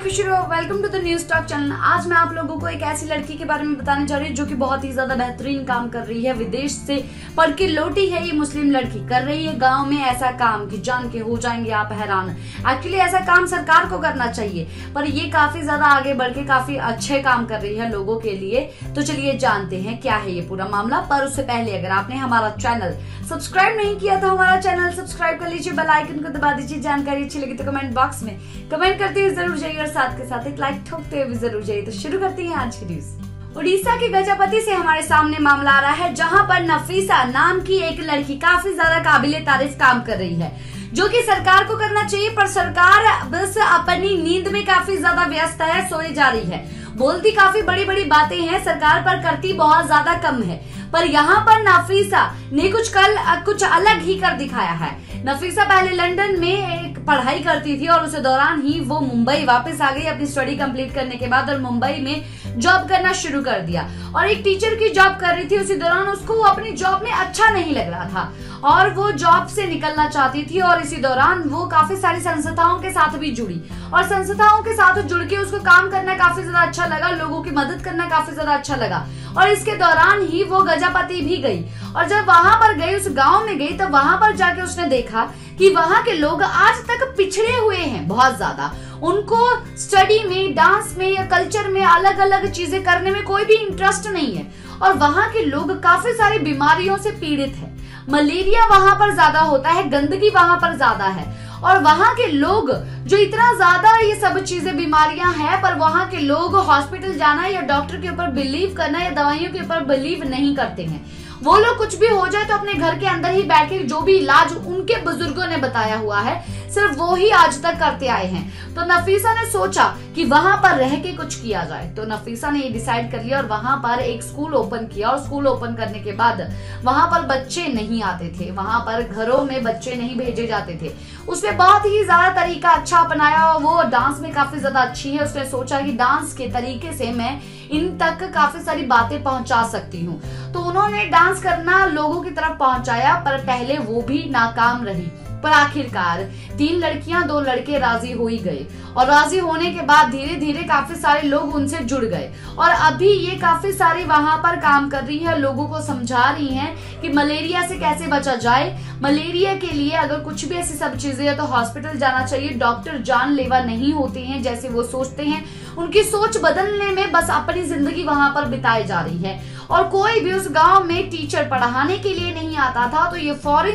Welcome to the news talk channel. आज मैं आप लोगों को एक ऐसी लड़की के बारे में बताने जा रही हूँ जो कि बहुत ही ज्यादा बेहतरीन काम कर रही है। विदेश से पढ़ के लौटी है ये मुस्लिम लड़की, कर रही है गांव में ऐसा काम कि जान के हो जाएंगे आप हैरान। एक्चुअली ऐसा काम सरकार को करना चाहिए, पर ये काफी ज्यादा आगे बढ़ के काफी अच्छे काम कर रही है लोगों के लिए। तो चलिए जानते हैं क्या है ये पूरा मामला। पर उससे पहले अगर आपने हमारा चैनल सब्सक्राइब नहीं किया तो हमारा चैनल सब्सक्राइब कर लीजिए, बेल आइकन को दबा दीजिए। जानकारी अच्छी लगी तो कमेंट बॉक्स में कमेंट करते हुए जरूर जाइए और साथ के साथ एक लाइक ठोकते हुए भी जरूर जाइए। तो शुरू करते हैं आज की न्यूज। उड़ीसा के गजपति से हमारे सामने मामला आ रहा है, जहां पर नफीसा नाम की एक लड़की काफी ज्यादा काबिले तारीफ काम कर रही है, जो कि सरकार को करना चाहिए, पर सरकार बस अपनी नींद में काफी ज्यादा व्यस्त है, सोई जा रही है। बोलती काफी बड़ी बड़ी बातें हैं सरकार, पर करती बहुत ज्यादा कम है। पर यहाँ पर नफीसा ने कुछ अलग ही कर दिखाया है। नफीसा पहले लंदन में एक पढ़ाई करती थी और उस दौरान ही वो मुंबई वापस आ गई अपनी स्टडी कंप्लीट करने के बाद, और मुंबई में जॉब करना शुरू कर दिया। और एक टीचर की जॉब कर रही थी, उसी दौरान उसको अपनी जॉब में अच्छा नहीं लग रहा था और वो जॉब से निकलना चाहती थी। और इसी दौरान वो काफी सारी संस्थाओं के साथ भी जुड़ी और संस्थाओं के साथ जुड़ के उसको काम करना काफी ज्यादा अच्छा लगा, लोगों की मदद करना काफी ज्यादा अच्छा लगा। और इसके दौरान ही वो गजापति भी गई, और जब वहां पर गई, उस गांव में गई, तब वहां पर जाके उसने देखा कि वहां के लोग आज तक पिछड़े हुए हैं बहुत ज्यादा। उनको स्टडी में, डांस में या कल्चर में अलग अलग चीजें करने में कोई भी इंटरेस्ट नहीं है। और वहां के लोग काफी सारी बीमारियों से पीड़ित है। मलेरिया वहां पर ज्यादा होता है, गंदगी वहां पर ज्यादा है, और वहां के लोग जो इतना ज्यादा ये सब चीजें बीमारियां हैं, पर वहां के लोग हॉस्पिटल जाना या डॉक्टर के ऊपर बिलीव करना या दवाइयों के ऊपर बिलीव नहीं करते हैं। वो लोग कुछ भी हो जाए तो अपने घर के अंदर ही बैठ के जो भी इलाज उनके बुजुर्गों ने बताया हुआ है, सिर्फ वो ही आज तक करते आए हैं। तो नफीसा ने सोचा कि वहां पर रह के कुछ किया जाए। तो नफीसा ने ये डिसाइड कर लिया और वहां पर एक स्कूल ओपन किया। और स्कूल ओपन करने के बाद वहां पर बच्चे नहीं आते थे, वहां पर घरों में बच्चे नहीं भेजे जाते थे। उसने बहुत ही ज्यादा तरीका अच्छा अपनाया और वो डांस में काफी ज्यादा अच्छी है। उसने सोचा कि डांस के तरीके से मैं इन तक काफी सारी बातें पहुंचा सकती हूँ। तो उन्होंने डांस करना लोगों की तरफ पहुंचाया, पर पहले वो भी नाकाम रही। पर आखिरकार 3 लड़कियां 2 लड़के राजी हो ही गए, और राजी होने के बाद धीरे धीरे काफी सारे लोग उनसे जुड़ गए। और अभी ये काफी सारी वहां पर काम कर रही है, लोगों को समझा रही हैं कि मलेरिया से कैसे बचा जाए। मलेरिया के लिए अगर कुछ भी ऐसी सब चीजें है तो हॉस्पिटल जाना चाहिए। डॉक्टर जानलेवा नहीं होते हैं जैसे वो सोचते हैं। उनकी सोच बदलने में बस अपनी जिंदगी वहां पर बिताई जा रही है। और कोई भी उस गांव में टीचर पढ़ाने के लिए नहीं आता था, तो ये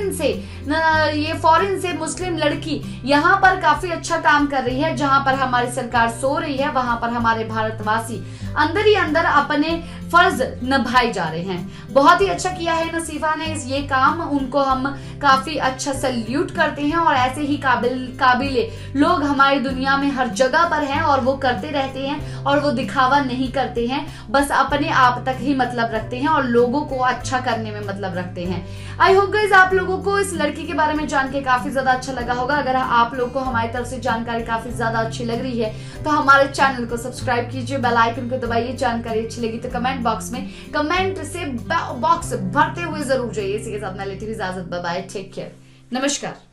फॉरेन से मुस्लिम लड़की यहाँ पर काफी अच्छा काम कर रही है। जहां पर हमारी सरकार सो रही है, वहां पर हमारे भारतवासी अंदर ही अंदर अपने फर्ज निभाए जा रहे हैं। बहुत ही अच्छा किया है नसीफा ने ये काम, उनको हम काफी अच्छा सल्यूट करते हैं। और ऐसे ही काबिले लोग हमारी दुनिया में हर जगह पर हैं, और वो करते रहते हैं, और वो दिखावा नहीं करते हैं, बस अपने आप तक ही मतलब रखते हैं और लोगों को अच्छा करने में मतलब रखते हैं। आई होप गाइस आप लोगों को इस लड़की के बारे में जान के काफी ज्यादा अच्छा लगा होगा। अगर आप लोग को हमारी तरफ से जानकारी काफी ज्यादा अच्छी लग रही है तो हमारे चैनल को सब्सक्राइब कीजिए, बेल आइकन को दबाइए। जानकारी अच्छी लगी तो कमेंट बॉक्स में कमेंट से बॉक्स भरते हुए जरूर जाइए। इसी के साथ मैं लेती हूँ इजाजत, बाय बाय, टेक केयर, नमस्कार।